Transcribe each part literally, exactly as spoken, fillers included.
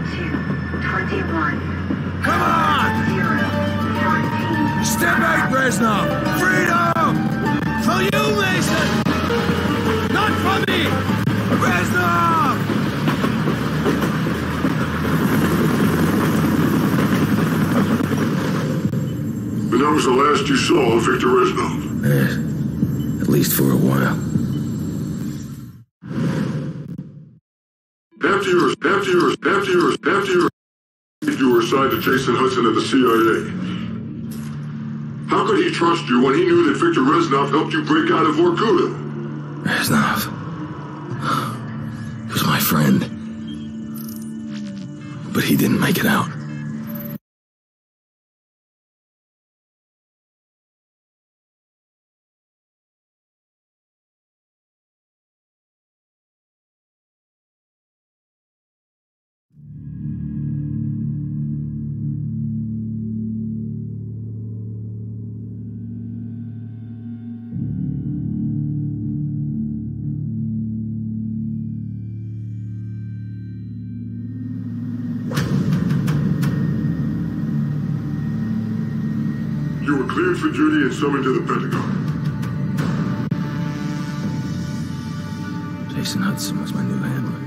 two, twenty-one. Come on! Zero, fourteen. Step back, Reznov! Freedom! For you, Mason! Not for me! Reznov! And that was the last you saw of Victor Reznov. Yeah, at least for a while. After you were, after you were, after you were, after you were, you were assigned to Jason Hudson at the C I A. How could he trust you when he knew that Victor Reznov helped you break out of Vorkuta? Reznov. He was my friend. But he didn't make it out. You were cleared for duty and summoned to the Pentagon. Jason Hudson was my new handler.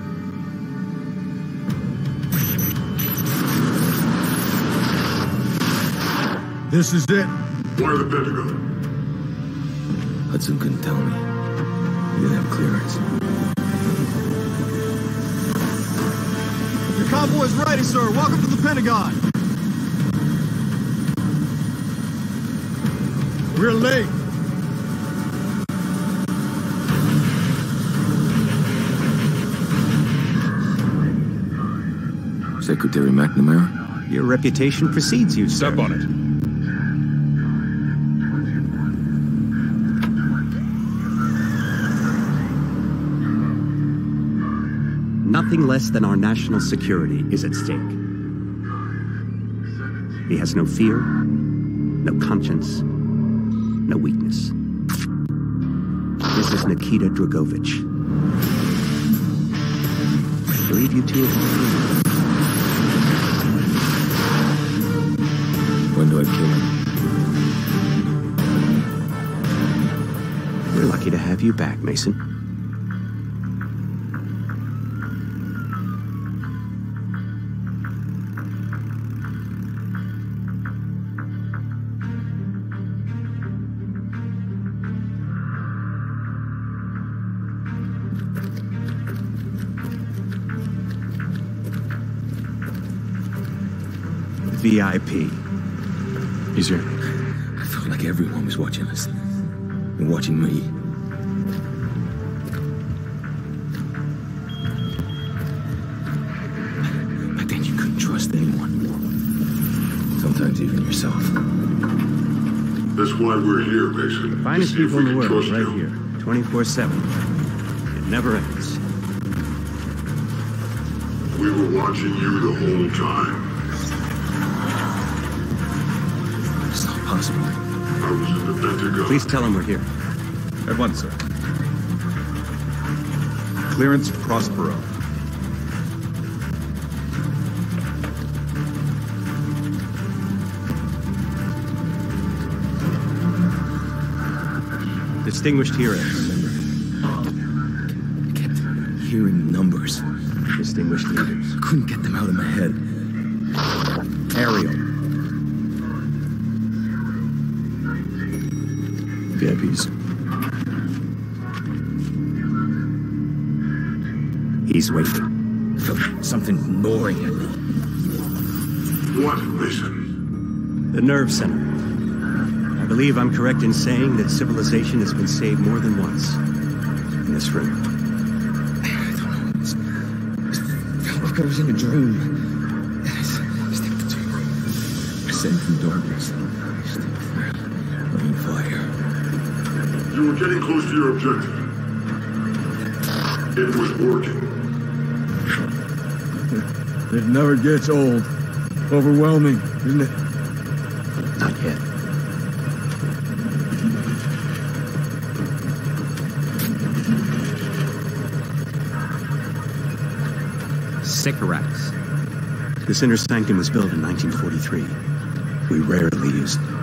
This is it. Why the Pentagon? Hudson couldn't tell me. He didn't have clearance. Your convoy is ready, sir. Welcome to the Pentagon. We're late. Secretary McNamara? Your reputation precedes you, sir. Step on it. Nothing less than our national security is at stake. He has no fear, no conscience, no weakness. This is Nikita Dragovich. I believe you two have been. When do I kill him? We're lucky to have you back, Mason. V I P. He's here. I felt like everyone was watching us. And watching me. Back then you couldn't trust anyone. Sometimes even yourself. That's why we're here, Mason. The finest To see if people in we the can world, trust right you. here. twenty-four seven. It never ends. We were watching you the whole time. It's not possible. I was in the Pentagon. Please tell him we're here. At once, sir. Clearance Prospero. Distinguished hero. Remember, I kept hearing numbers. Distinguished leaders. Couldn't get them out of my head. Ariel. V I Ps. He's waiting. Felt something gnawing at me. What, Mason? The nerve center. I believe I'm correct in saying that civilization has been saved more than once. In this room. I don't know. It, was, it felt like I was in a dream. I stepped into I sent from darkness. Laying fire. You were getting close to your objective. It was working. It never gets old. Overwhelming, isn't it? Not yet. Sycorax. This inner sanctum was built in nineteen forty-three. We rarely used it.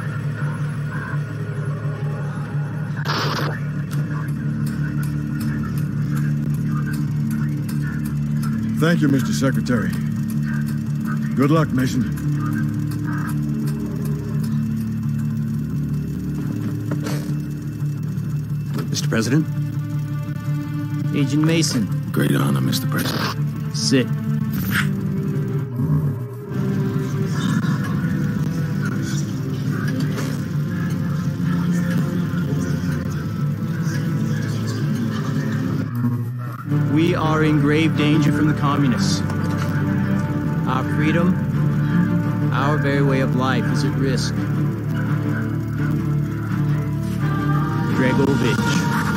Thank you, Mister Secretary. Good luck, Mason. Mister President? Agent Mason. Great honor, Mister President. Sit. We are in grave danger from the communists. Our freedom, our very way of life is at risk. Dragovich.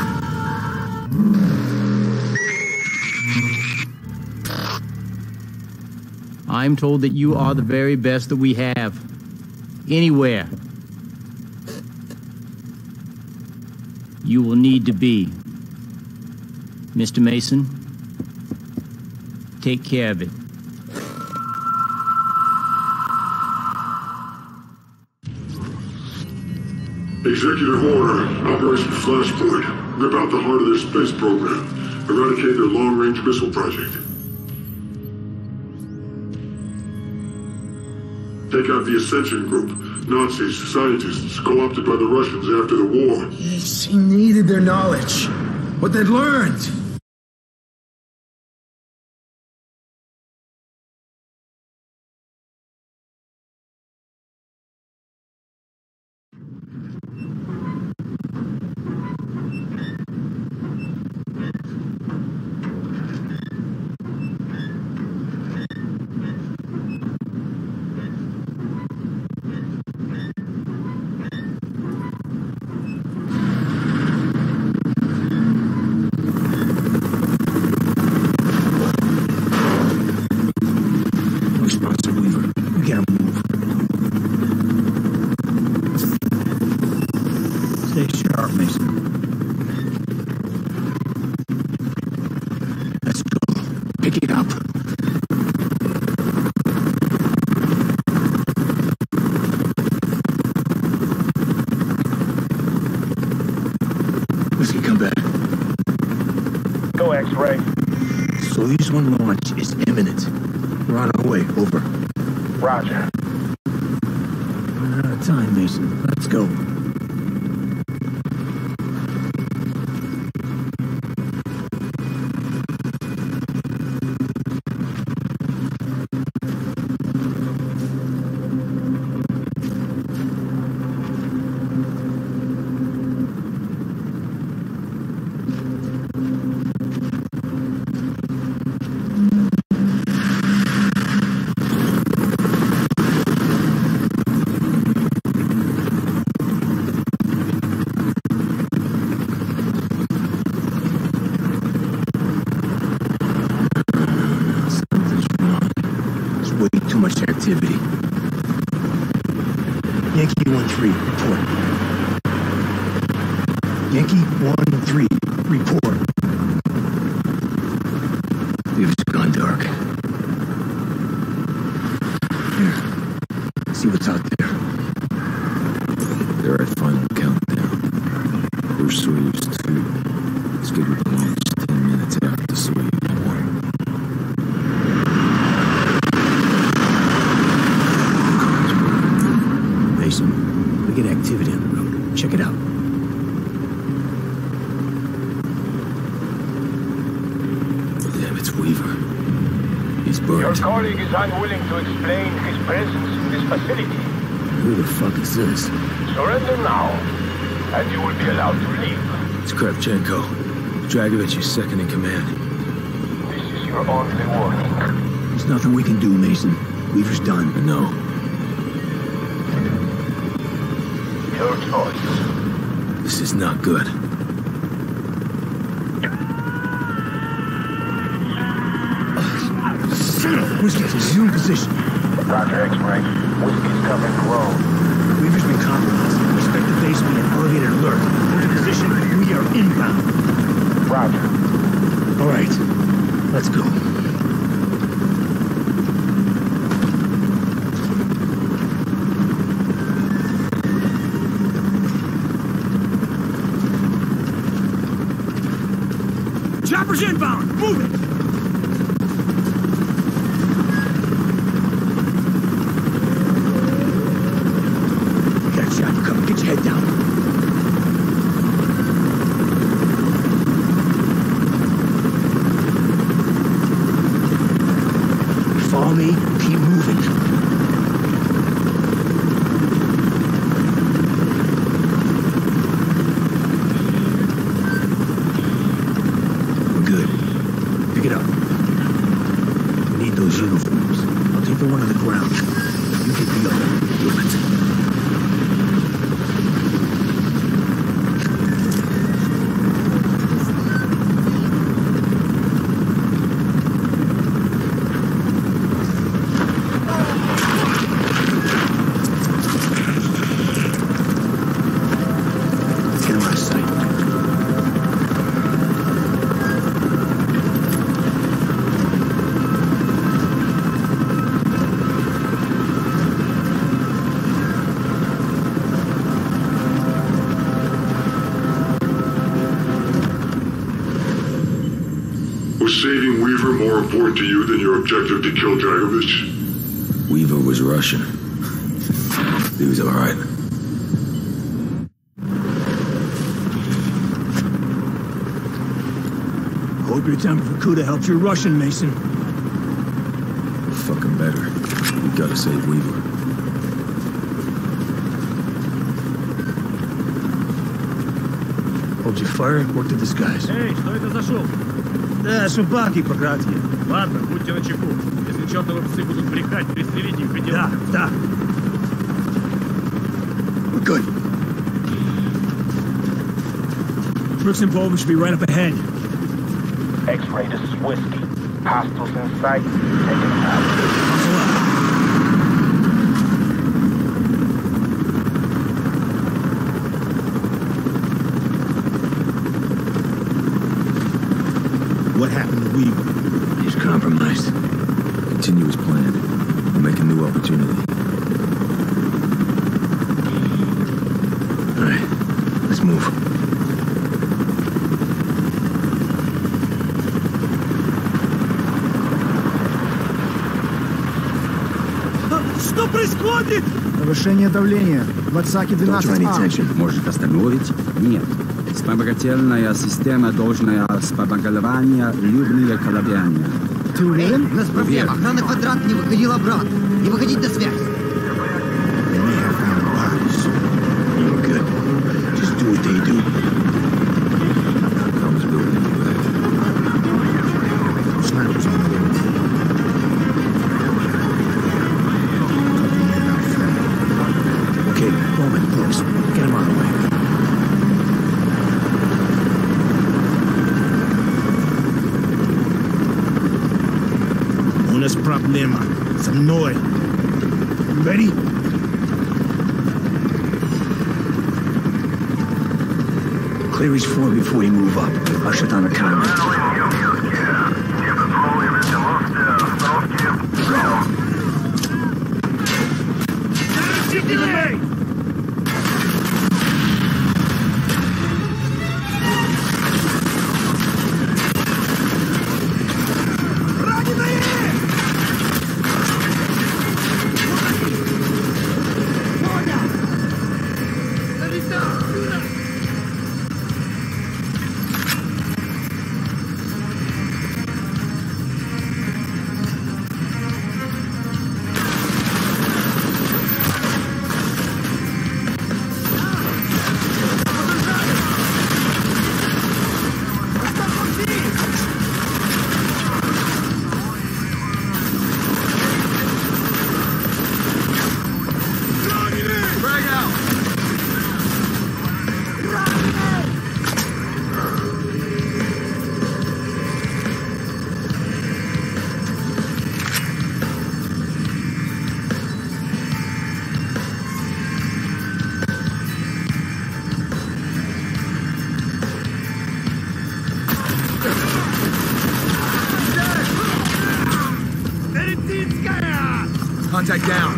I'm told that you are the very best that we have. Anywhere. You will need to be. Mister Mason, take care of it. Executive order, Operation Flashpoint. Rip out the heart of their space program. Eradicate their long-range missile project. Take out the Ascension Group. Nazis, scientists, co-opted by the Russians after the war. Yes, he needed their knowledge. What they'd learned. Soyuz one launch is imminent. We're on our way. Over. Roger. We're out of time, Mason. Let's go. Activity. Yankee one three, report. Yankee one three, report. We've gone dark. Here, see what's out there. They're at final countdown. We're Soyuz two. Scheduled to launch ten minutes after Soyuz one. We get activity on the road. Check it out. Damn, it's Weaver. He's burnt. Your colleague is unwilling to explain his presence in this facility. Who the fuck is this? Surrender now, and you will be allowed to leave. It's Kravchenko. Dragovich is second in command. This is your only warning. There's nothing we can do, Mason. Weaver's done. I know. Your choice. This is not good. Whiskey, resume position. Roger, X-ray. Whiskey's coming low. Weaver's been compromised. Expect the base to be an elevated alert. We're in position. We are inbound. Roger. All right. Let's go. Chopper's inbound! Move it! Got a chopper coming. Get your head down. Follow me. Keep moving. Good. Pick it up. We need those uniforms. I'll take the one on the ground. You get the other. Do it. Get him out of sight. Was saving Weaver more important to you than your objective to kill Dragovich? Weaver was Russian. He was all right. Hope your temper for Kuda helped your Russian, Mason. Fucking better. We gotta save Weaver. Hold your fire and work the disguise. Эй, что это за шум? Да, собаки по кратке. Ладно, будьте начеку. Если чертовы псы будут брехать, пристрелите их и Да, да. We're good. Brooks and Povich should be right up ahead. X-ray, this is Whiskey. Hostiles in sight. Take it out. Muscle up. What happened to Weaver? He's compromised. Continue as planned. We'll make a new opportunity. All right, let's move. Что происходит? Повышение давления. В отсаке Don't двенадцать draw any А. attention. Может остановить? Нет. Вспомогательная система должна вспомогательная любые колебания. Ты уверен? У нас проблема. Охрана квадрат не выходил обратно. Не выходить на связь. They may have found bodies. You're good. Just do what they do. Comes building. Snipers on the road. Okay, Bowman, Brooks, get him on the way. У нас проблема. Со мной. Ready? Clear his floor before we move up. I'll shut down the camera. Contact down.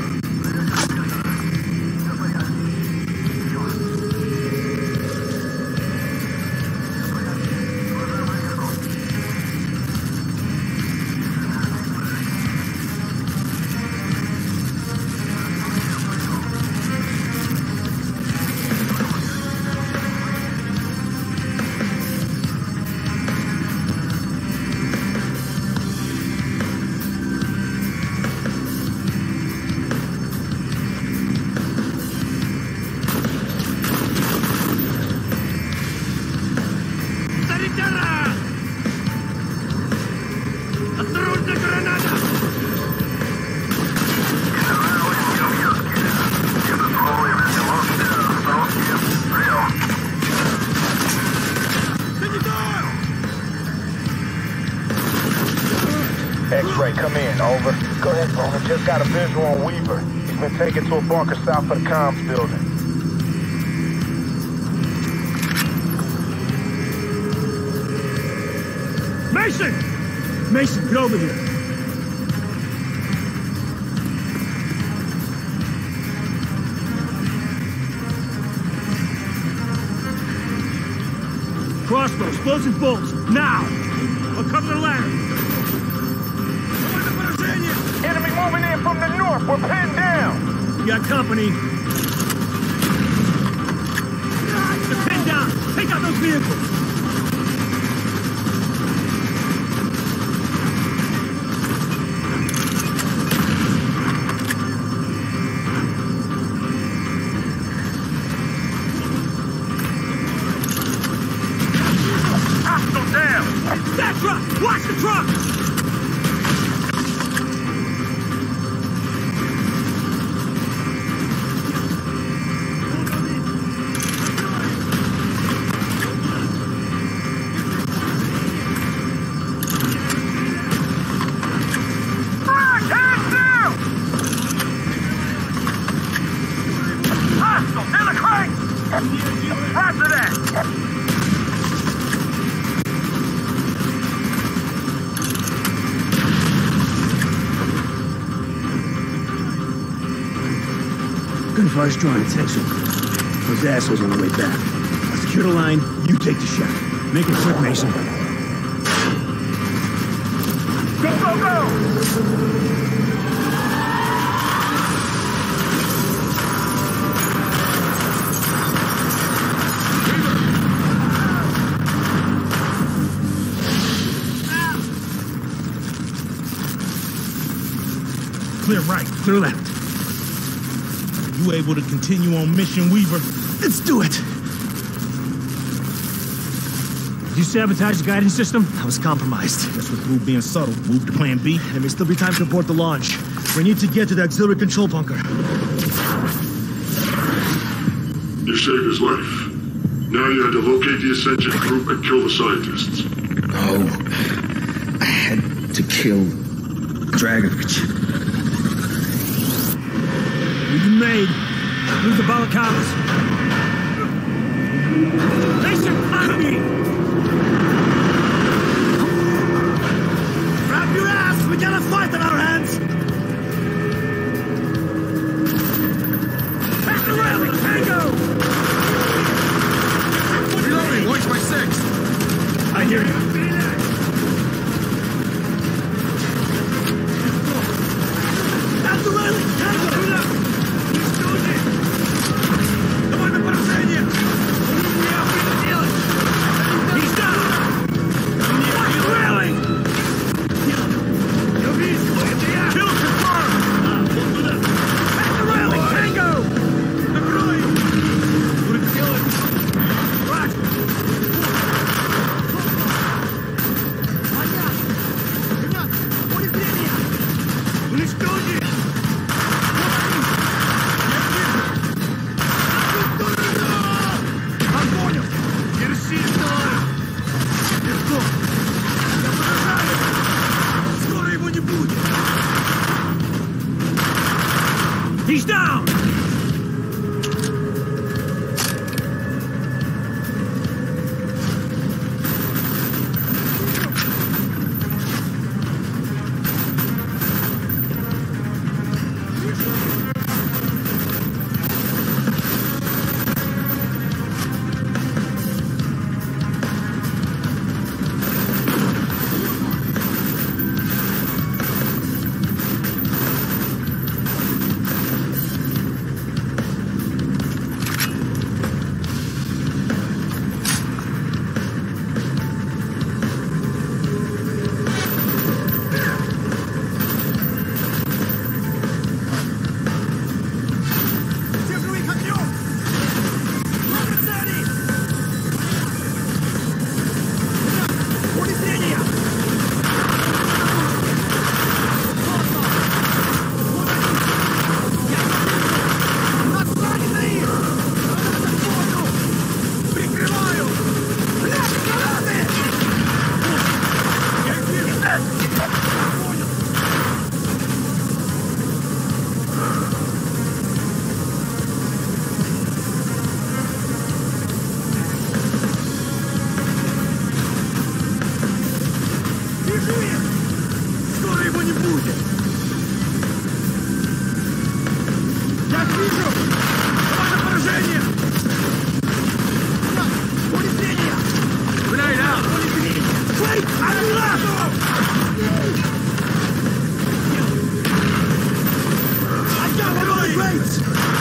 X-ray, come in, over. Go ahead, Bowman. Just got a visual on Weaver. He's been taken to a bunker south of the comms building. Mason! Mason, get over here. Crossbow, explosive bolts, now! I'll cover the ladder. Enemy moving in from the north. We're pinned down. You got company. They're pinned down. Take out those vehicles. Hostile down. That truck! Watch the truck! Gunfire's drawing attention. Those assholes on the way back. I'll secure the line, you take the shot. Make it quick, Mason. Go, go, go! Clear right, clear left. You able to continue on mission, Weaver? Let's do it! Did you sabotage the guidance system? I was compromised. Guess we're through being subtle. Move to plan B. There may still be time to abort the launch. We need to get to the auxiliary control bunker. You saved his life. Now you had to locate the Ascension group and kill the scientists. No. I had to kill Dragovich. We've been made. Move the balaclavas. Mason, on me! Grab your ass! We got a fight on our hands! Back the railing, Tango! Reloading, watch my six! I hear you. Grab the railing, Tango! He's down! Watch the railing! Kill confirmed! Back the railing, Tango! He's down! Живее! Скоро его не будет! Я вижу! Команда поражения! Поле зрения! Грейд, а! Поле зрения! Грейд! Атаку! Атаку! Грейд!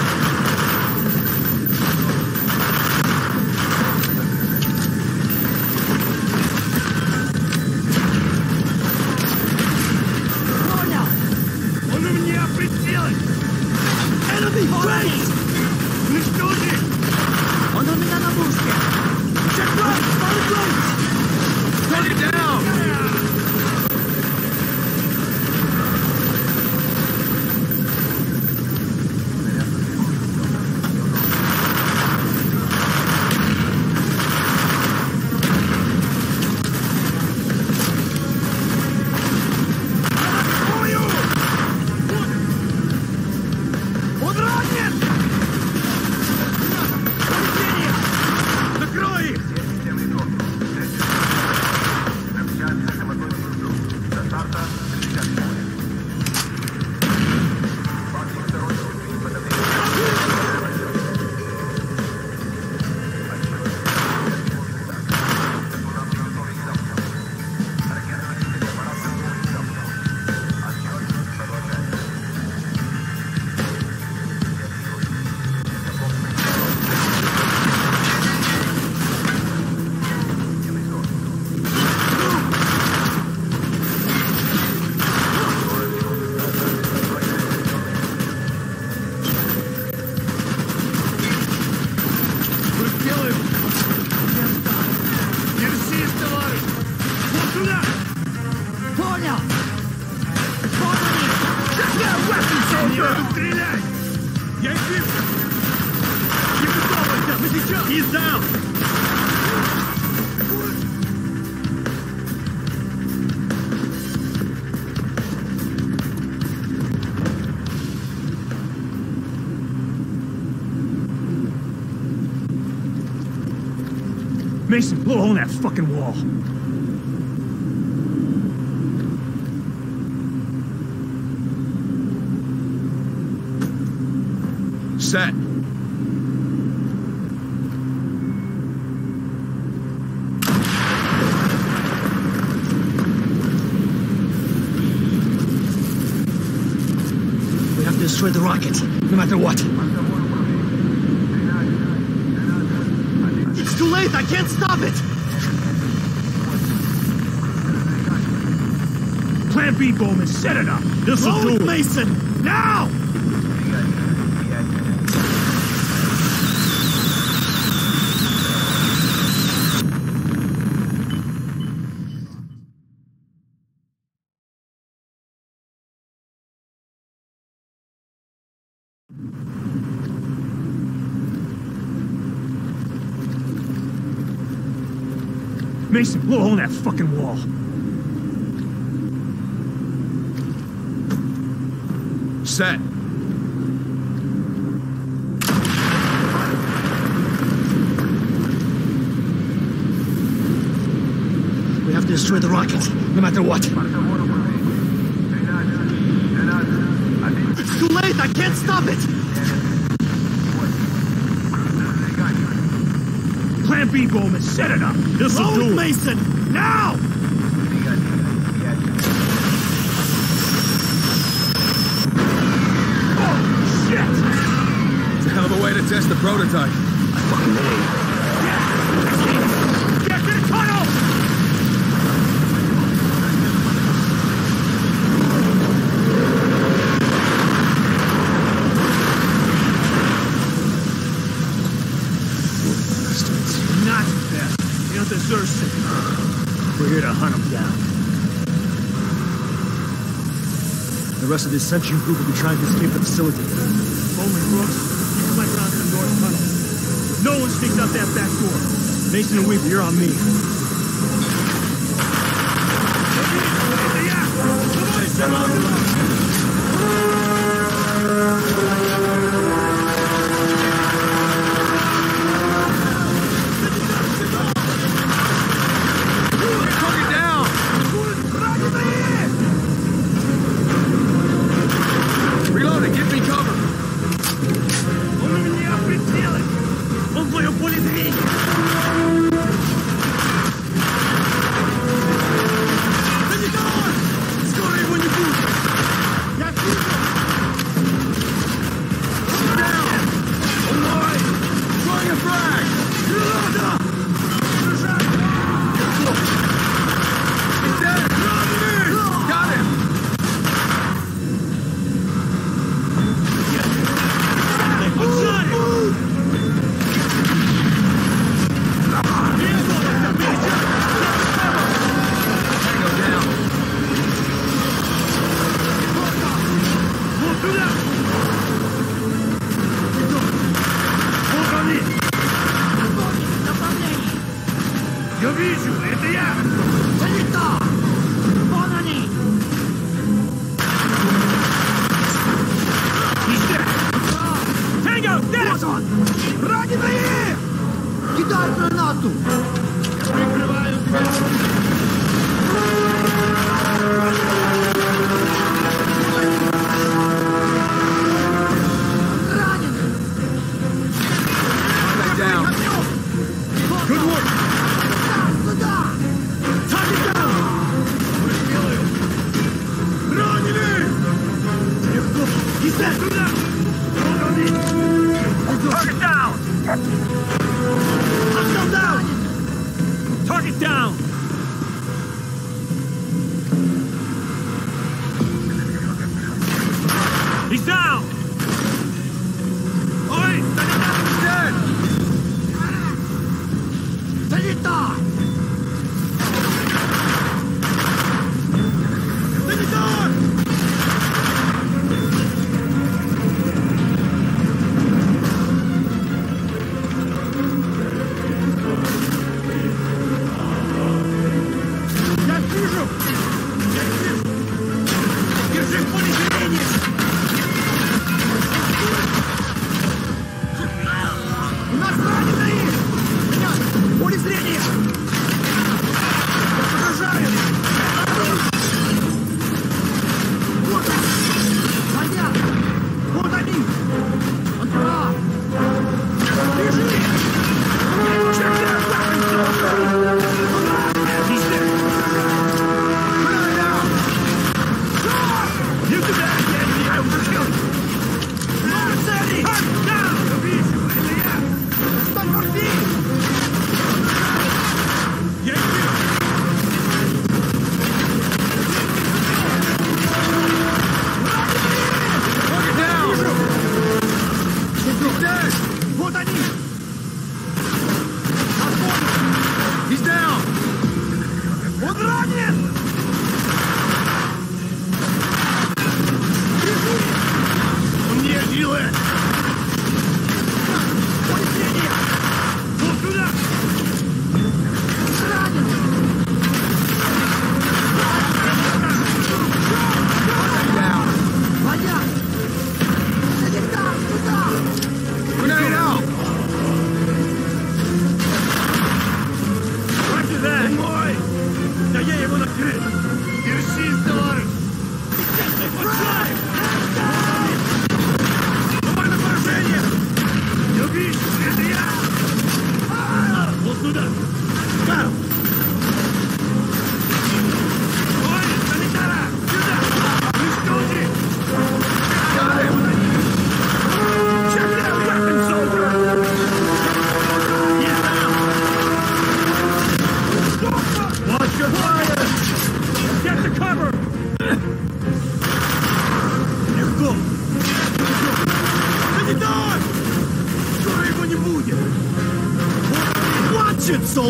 He's down! Mason, blow a hole in that fucking wall. Set. We have to destroy the rocket, no matter what. It's too late, I can't stop it! Plan B, Bowman, set it up! This'll do it! Mason! Now! Mason, blow a hole in that fucking wall. Set. We have to destroy the rocket, no matter what. It's too late, I can't stop it! Plan B, Bowman, set it up! This'll Load do it! Mason! Now! Oh, shit! It's a hell of a way to test the prototype. I fucking hate. Get to the tunnel! Not best. They don't deserve shit. We're here to hunt them down. The rest of the Ascension group will be trying to escape the facility. Bowman, Brooks, you flank around to the north tunnel. No one sneaks out that back door. Mason and Weaver, you're on me. Took it down!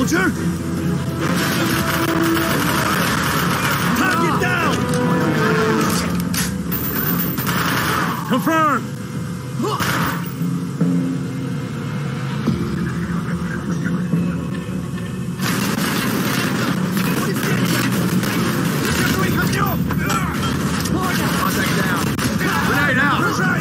soldier! Target down! Confirm! Contact down. Grenade out.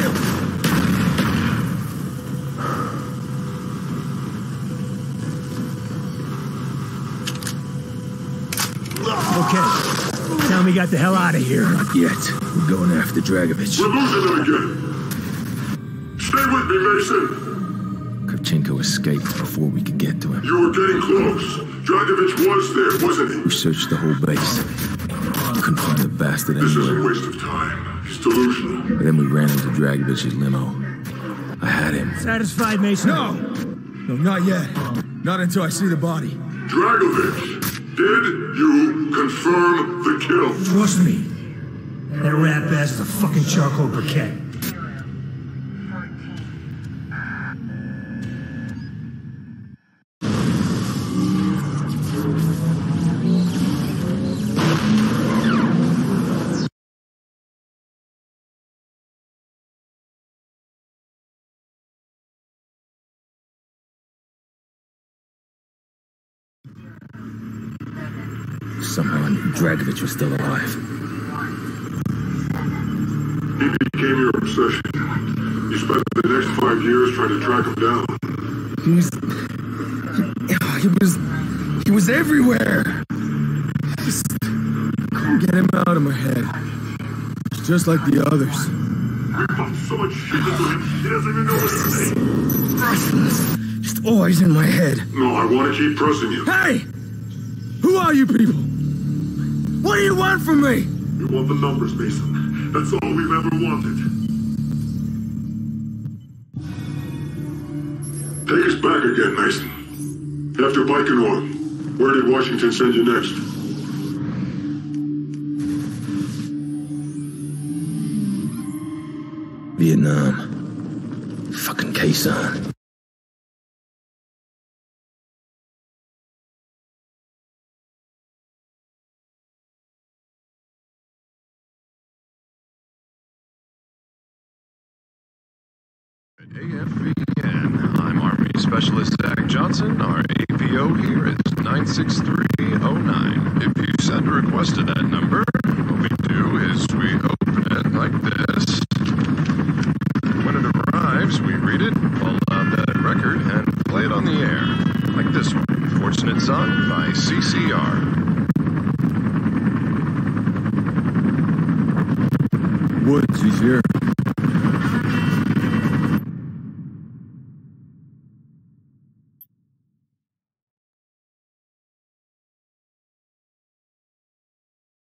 Okay. Tell me got the hell out of here. Not yet. We're going after Dragovich. We're losing them again. Stay with me, Mason. Kravchenko escaped before we could get to him. You were getting close. Dragovich was there, wasn't he? We searched the whole base. Couldn't find the bastard This is a anywhere. waste of time. He's delusional. And then we ran into Dragovich's limo. I had him. Satisfied, Mason? No! No, not yet. Not until I see the body. Dragovich, did you confirm the kill? Trust me. That rat ass is a fucking charcoal briquette. Somehow I knew Dragovich was still alive. He became your obsession. You spent the next five years trying to track him down. He was... He, he was... He was everywhere! Just couldn't get him out of my head. Just like the others. We pumped so much shit into him, he doesn't even know what to say. Restless. Just always in my head. No, I want to keep pressing you. Hey! Who are you people? What do you want from me? We want the numbers, Mason. That's all we've ever wanted. Take us back again, Mason. After Baikonur, where did Washington send you next? Vietnam. Fucking Khe-Sanh. A F B N. I'm Army Specialist Zach Johnson. Our A P O here is nine six three oh nine. If you send a request to that number, what we do is we open it like this. When it arrives, we read it, pull out that record, and play it on the air. Like this one, Fortunate Son by C C R. Woods, he's here.